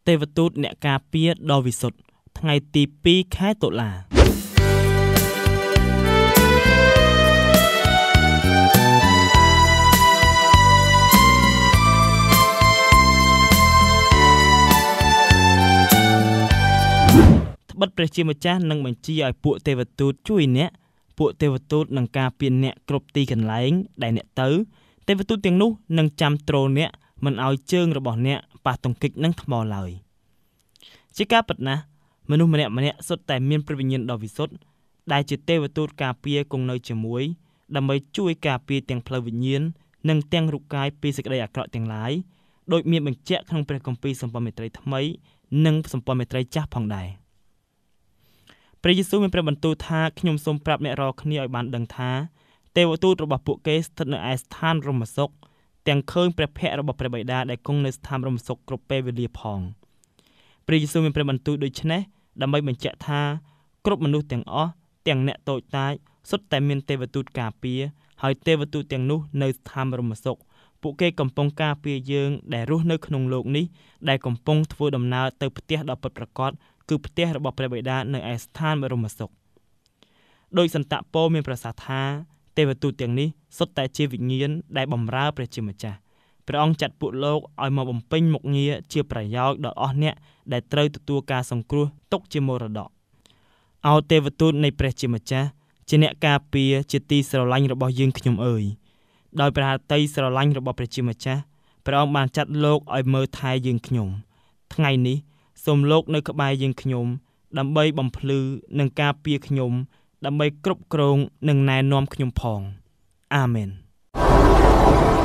ទេវទូតអ្នកការពារដ៏វិសុទ្ធថ្ងៃទី2 ខែតុលាត្បិតព្រះជាម្ចាស់នឹងបញ្ជាឲ្យពួកទេវទូតជួយអ្នកពួកទេវទូតនឹងការពារអ្នកគ្រប់ទីកន្លែងដែលអ្នកទៅទេវទូតទាំងនោះនឹងចាំទ្រអ្នកមិនឲ្យជើងរបស់អ្នកប៉ះទង្គិចនឹងថ្មឡើយជាការពិតណាស់មនុស្សម្នាក់សុទ្ធតែមានព្រះវិញ្ញាណដ៏វិសុទ្ធដែលជាទេវទូតការពារគង់នៅជាមួយដើម្បីជួយការពារទាំងផ្លូវវិញ្ញាណនិងទាំងរូបកាយពីសេចក្តីអាក្រក់ទាំងឡាយដោយមានបញ្ជាក់ក្នុងព្រះគម្ពីរសម្ព័ន្ធមេត្រីថ្មីនិងសម្ព័ន្ធមេត្រីចាស់ផងដែរព្រះយេស៊ូវមានព្រះបន្ទូលថាខ្ញុំសូមប្រាប់អ្នករាល់គ្នាឲ្យបានដឹងថាទេវទូតរបស់ពួកគេស្ថិតនៅឯស្ថានរមសុខទាំងឃើញព្រះភ័ក្ត្ររបស់ព្រះបិតាដែលគង់នៅស្ថានរមសុខគ្រប់ពេលវេលាផងព្រះយេស៊ូវមានព្រះបន្ទូលដូច្នេះដើម្បីបញ្ជាក់ថាគ្រប់មនុស្សទាំងអស់ទាំងអ្នកតូចតាចសុទ្ធតែមានទេវទូតការពារហើយទេវទូតទាំងនោះនៅស្ថានរមសុខពួកគេកំពុងការពារយើងដែលរស់នៅក្នុងโลกនេះដែលកំពុងធ្វើដំណើរទៅផ្ទះដ៏ពិតប្រាកដគឺផ្ទះរបស់ព្រះបិតានៅឯស្ថានបរមសុខដោយសន្តពោលមានប្រសាសន៍ថាទេវទូតទាំងនេះសុទ្ធតែជាវិញ្ញាណដែលបម្រើព្រះជាម្ចាស់ព្រះអង្គចាត់ពួកលោកឲ្យមកបំពេញមុខងារជាប្រយោជន៍ដល់អស់អ្នកដែលត្រូវទទួលការសង្គ្រោះទុកជាមរតកអោទេវទូតនៃព្រះជាម្ចាស់ជាអ្នកការពារជាទីស្រឡាញ់របស់យើងខ្ញុំអើយដោយព្រះហឫទ័យស្រឡាញ់របស់ព្រះជាម្ចាស់ព្រះអង្គបានចាត់លោកឲ្យមើលថែយើងខ្ញុំថ្ងៃនេះសូមលោកនៅក្បែរយើងខ្ញុំដើម្បីបំភ្លឺនិងការពារខ្ញុំដើម្បីគ្រប់គ្រងនិងណែនាំខ្ញុំផងអាមែន